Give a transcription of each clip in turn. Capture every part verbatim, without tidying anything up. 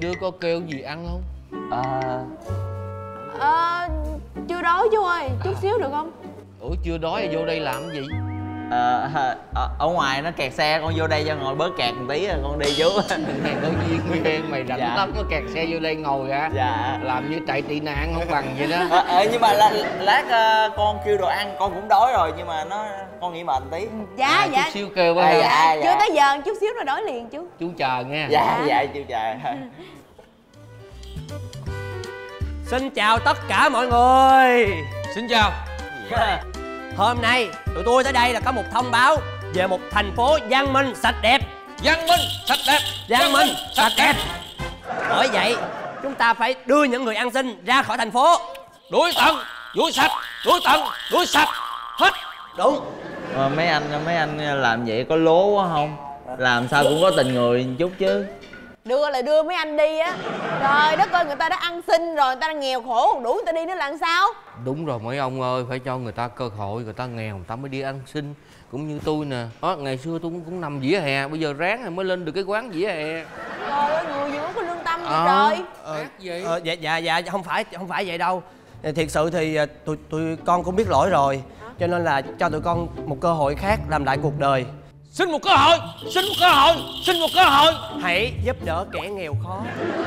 chưa có kêu gì ăn không? À... Ờ... chưa đói chú ơi, chút xíu được không? Ủa chưa đói thì vô đây làm cái gì? À, à, ở ngoài nó kẹt xe, con vô đây cho ngồi bớt kẹt một tí rồi con đi chú. Mày có duyên với em, mày rảnh dạ. lắm, nó kẹt xe vô đây ngồi hả? Dạ. Làm như chạy tị nạn không bằng vậy đó. À, à, nhưng mà lát, lát uh, con kêu đồ ăn, con cũng đói rồi nhưng mà nó con nghỉ mệt tí. Dạ à, dạ. Chút xíu kêu quá. À, dạ, dạ, dạ. dạ. Chưa tới giờ, chút xíu rồi đói liền chú. Chú chờ nha. Dạ dạ chú chờ. Xin chào tất cả mọi người. Xin chào. Yeah. Hôm nay tụi tôi tới đây là có một thông báo về một thành phố văn minh sạch đẹp. Văn minh sạch đẹp. Văn minh sạch đẹp. Bởi vậy chúng ta phải đưa những người ăn xin ra khỏi thành phố. Đuổi tận, đuổi sạch, đuổi tận, đuổi sạch hết. Đúng. Mà mấy anh mấy anh làm vậy có lố quá không? Làm sao cũng có tình người một chút chứ. Đưa là đưa mấy anh đi á. Trời đất ơi, người ta đã ăn xin rồi, người ta đang nghèo khổ còn đủ người ta đi nữa là làm sao? Đúng rồi mấy ông ơi, phải cho người ta cơ hội, người ta nghèo người ta mới đi ăn xin. Cũng như tôi nè, đó, ngày xưa tôi cũng, cũng nằm vỉa hè, bây giờ ráng rồi mới lên được cái quán vỉa hè. Trời ơi, người gì cũng có lương tâm vậy à, trời. Ờ, vậy? Ờ, dạ dạ dạ không phải không phải vậy đâu. Thiệt sự thì tụi tụi con cũng biết lỗi rồi. Cho nên là cho tụi con một cơ hội khác làm lại cuộc đời. Xin một cơ hội, xin một cơ hội, xin một cơ hội. Hãy giúp đỡ kẻ nghèo khó.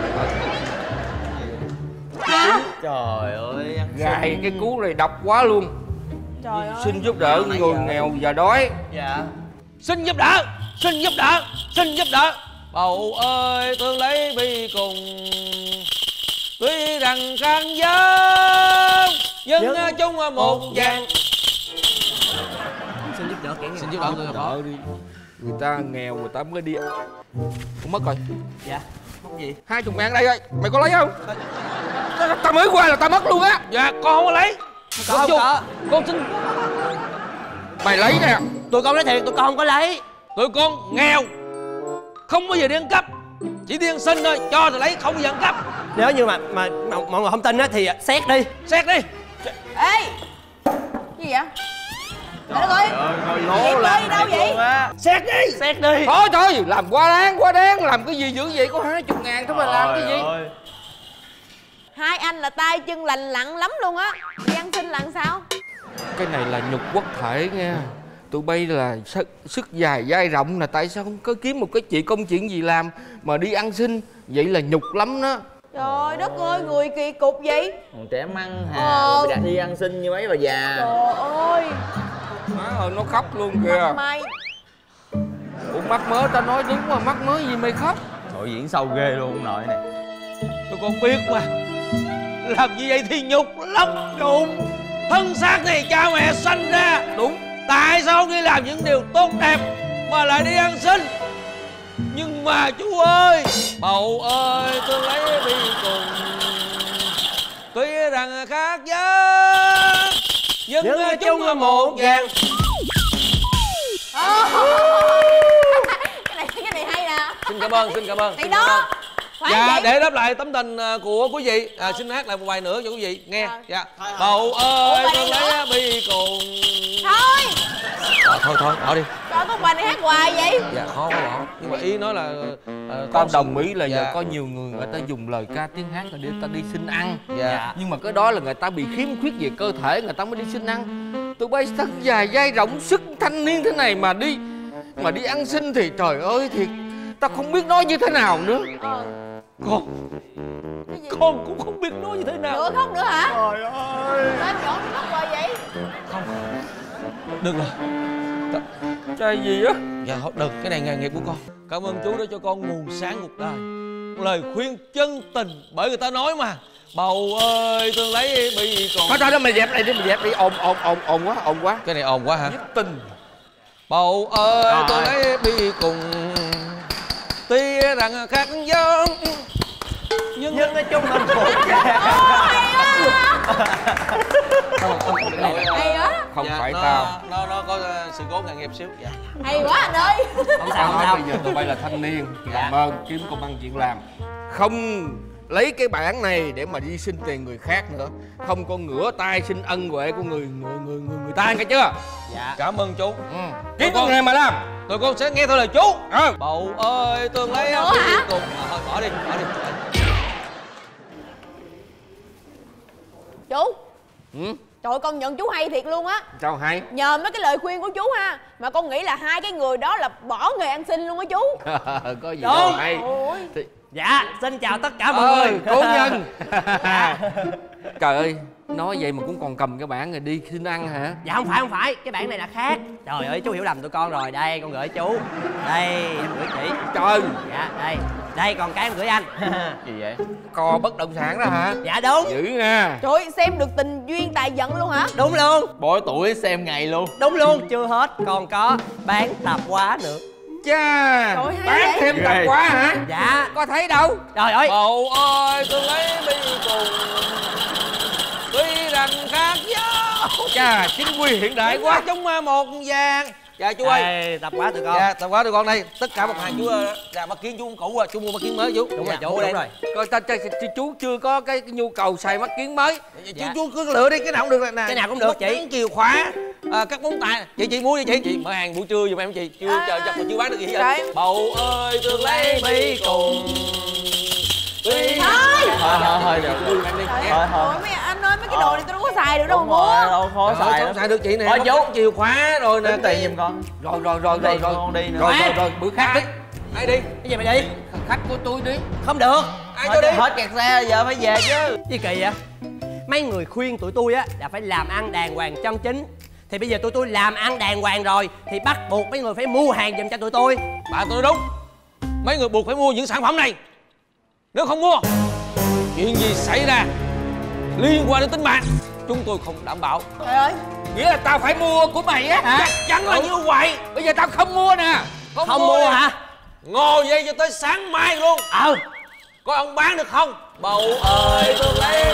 Trời ơi, Gài cái cú này độc quá luôn. Trời ơi. Xin giúp đỡ người giờ. nghèo và đói. Dạ. Xin giúp đỡ, xin giúp đỡ, xin giúp đỡ. Bầu ơi thương lấy bi cùng, tuy rằng khăn giới nhưng Nhớ. chung một vàng. Xin giúp đỡ kẻ nghèo. Xin giúp đỡ người khó đi. Người ta nghèo người ta mới đi. Không mất rồi. Dạ. Mất gì? Hai chục ngàn đây rồi, mày có lấy không? Tao mới qua là tao mất luôn á. Dạ con không có lấy. Có không có. Con xin. Mày lấy nè. Tụi con nói thiệt, tụi con không có lấy. Tụi con nghèo, không bao giờ đi ăn cắp, chỉ đi ăn xin thôi, cho thì lấy, không bao giờ ăn cắp. Nếu như mà mà, mà mọi người không tin á thì xét đi. Xét đi. Ê, gì vậy? Trời ơi, ngồi lố làm đâu vậy? Xét đi. Xét đi. Thôi thôi, làm quá đáng, quá đáng. Làm cái gì dữ vậy, có hai chục ngàn thôi mà làm cái gì? Ơi. Hai anh là tay chân lành lặn lắm luôn á. Đi ăn xin là sao? Cái này là nhục quốc thể nha. Tụi bay là sức, sức dài dai rộng là tại sao không có kiếm một cái chị công chuyện gì làm mà đi ăn xin? Vậy là nhục lắm đó. Trời đất ơi, người kỳ cục vậy. Còn trẻ măng hà, ờ. bị đặt đi ăn xin như mấy bà già. Trời ơi. Má ơi nó khóc luôn kìa. Mày. Ủa mắc mớ tao nói đúng mà, mắc mớ gì mày khóc? Nội diễn sâu ghê luôn ông nội này. Tôi con biết mà. Làm như vậy thì nhục lắm. Đúng. Thân xác này cha mẹ sanh ra. Đúng. Tại sao không đi làm những điều tốt đẹp mà lại đi ăn xin? Nhưng mà chú ơi, bầu ơi tôi lấy bi cùng, tuy rằng khác giới nhưng, nhưng chúng là một vàng. Cái này cái này hay nè. Xin cảm ơn, xin cảm ơn. Thì đó. Dạ, vậy? để đáp lại tấm tình của quý vị, à, xin hát lại một bài nữa cho quý vị nghe. À. Dạ. Bầu ơi tôi lấy bi cùng. Thôi. À, thôi thôi, bỏ đi. Sao có bài này hát hoài vậy? Dạ khó quá bỏ. Nhưng mà ý nói là uh, con đồng ý là dạ. giờ có nhiều người người ta dùng lời ca tiếng hát là để ta đi xin ăn. Dạ. Nhưng mà cái đó là người ta bị khiếm khuyết về cơ thể người ta mới đi xin ăn. Tụi bay thân dài dai rộng sức thanh niên thế này mà đi mà đi ăn xin thì trời ơi thiệt ta không biết nói như thế nào nữa. Ờ. Con con cũng không biết nói như thế nào. Nữa khóc nữa hả? Trời ơi. Sao chỗ khóc rồi vậy? Không. Được rồi. Trai gì á? Dạ không được, cái này nghề nghiệp của con. Cảm ơn chú đã cho con nguồn sáng cuộc đời. Lời khuyên chân tình bởi người ta nói mà. Bầu ơi tôi lấy bi còn. Thôi thôi đó mày dẹp này đi, mày dẹp đi, ồn ồn ồn ồn quá, ồn quá. Cái này ồn quá hả? Nhất tình. Bầu ơi à, tôi lấy bi cùng, tuy rằng khác giống nhưng nhưng nói chung là một hay quá. Không dạ, phải nó, tao nó nó có sự cố nghề nghiệp xíu. Dạ. Hay quá anh ơi. Không sao không sao. Bây giờ tụi bay là thanh niên dạ. làm ơn kiếm công ăn chuyện làm, không lấy cái bản này để mà đi xin tiền người khác nữa, không có ngửa tay xin ân huệ của người người người người, người ta nghe chưa? Dạ. Cảm ơn chú. Ừ. Kiếm con này mà làm tụi con sẽ nghe theo lời chú. À. Bầu ơi tương lấy Nữa hả? cùng à, thôi bỏ đi bỏ đi. Chú. Ừ? Trời ơi, con nhận chú hay thiệt luôn á. Sao hay? Nhờ mấy cái lời khuyên của chú ha, mà con nghĩ là hai cái người đó là bỏ nghề ăn xin luôn á chú. Có gì Đúng. đâu hay. Ôi. Thì... Dạ, xin chào tất cả mọi Ơi, người. cố nhân. Trời ơi, nói vậy mà cũng còn cầm cái bảng rồi đi xin ăn hả? Dạ không phải không phải, cái bản này là khác. Trời ơi, chú hiểu lầm tụi con rồi. Đây, con gửi chú. Đây, em gửi chị. Trời, Dạ, đây. Đây, còn cái em gửi anh. Gì vậy? cò bất động sản đó hả? Dạ đúng. Dữ nha. Trời ơi, xem được tình duyên tài vận luôn hả? Đúng luôn. Bội tuổi xem ngày luôn. Đúng luôn, chưa hết. Còn có bán tạp hóa nữa. Cha, Trời ơi, hay bán vậy? thêm tạp Ghê. hóa hả? Dạ. Có thấy đâu. Trời ơi. Bầu ơi, tôi lấy đi cùng. Tuy rằng khác nhau. Chà, chính quy hiện đại quá, chúng ma một vàng. Dạ chú ơi. Đây, tạp hóa tụi con. Dạ, tạp hóa tụi con đây. Tất cả một hàng chú là mắt kiến chú không cũ à, chú mua mắt kiến mới chú. Đúng rồi, Dạ, chú, mua đúng đây. rồi. Coi ta, ta, ta, chú chưa có cái, cái nhu cầu xài mắt kiến mới. Chú, Dạ. chú cứ lựa đi, cái nào cũng được nè. Cái nào cũng được, chị. Mắt chìa khóa, à, các móng tay. Chị chị mua đi chị. Chị mở hàng buổi trưa giùm em chị. Chưa À, chờ chắc mà chưa bán được gì trời. vậy. Bầu ơi, tôi lấy bi cùng. Tuy Thôi. Thôi thôi thôi được. Đưa em đi. Trời Nha. ơi, ôi, mấy anh ơi, mấy cái đồ này tôi đâu có xài được đâu mà Đúng rồi, mua. đâu khó Trời ơi, xài không lắm. xài được chị nè. Thôi Mắt chú. chìa khóa rồi nè. Tính tiền giùm con. Rồi rồi rồi Tính rồi tiền rồi. con đi nữa. Rồi À. rồi rồi, bữa khác đi. Ai đi? Cái gì mày đi? Khách của tôi đi. Không được. Ai Hết, cho đi? hết kẹt xe giờ phải về chứ. Gì kỳ vậy? Mấy người khuyên tụi tôi á là phải làm ăn đàng hoàng chân chính. Thì bây giờ tụi tôi làm ăn đàng hoàng rồi thì bắt buộc mấy người phải mua hàng giùm cho tụi tôi. Bà tôi nói đúng. Mấy người buộc phải mua những sản phẩm này. Nếu không mua, chuyện gì xảy ra liên quan đến tính mạng, chúng tôi không đảm bảo. Trời ơi. Nghĩa là tao phải mua của mày á hả? Chắc chắn là như vậy. Bây giờ tao không mua nè. Không, mua nè. hả? Ngồi vậy cho tới sáng mai luôn. Ờ. Coi ông bán được không? Bầu ơi tôi lấy